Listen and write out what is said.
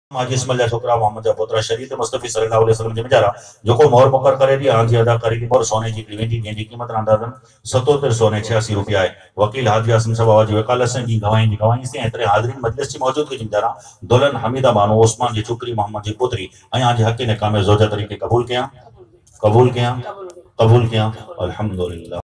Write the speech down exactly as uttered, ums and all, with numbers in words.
हाजी इस्माइल छोकरा मोहम्मद जा पुत्र शरीयत मुस्तफी सल्लल्लाहु अलैहि वसल्लम जे मजारा जो मोहर मुकर करे दी हाजी अदा करे दी मोहर सोने जी वेंदी जंहिंजी क़ीमत अंदाज़न सतहत्तर सोने छियासी रुपया है। वकील हाजी आसिम साहब आवाजी वकालत से जी गवाही जी गवाही से एतरे हाज़रीन मजलिस की मौजूदगी जी मजारा दुल्हन हमीदा बानो उस्मान जी छोकरी मोहम्मद जी पुत्री ऐं आज हक़ ने कामे ज़ोजा तरीके कबूल किया कबूल किया कबूल किया अल्हम्दुलिल्लाह।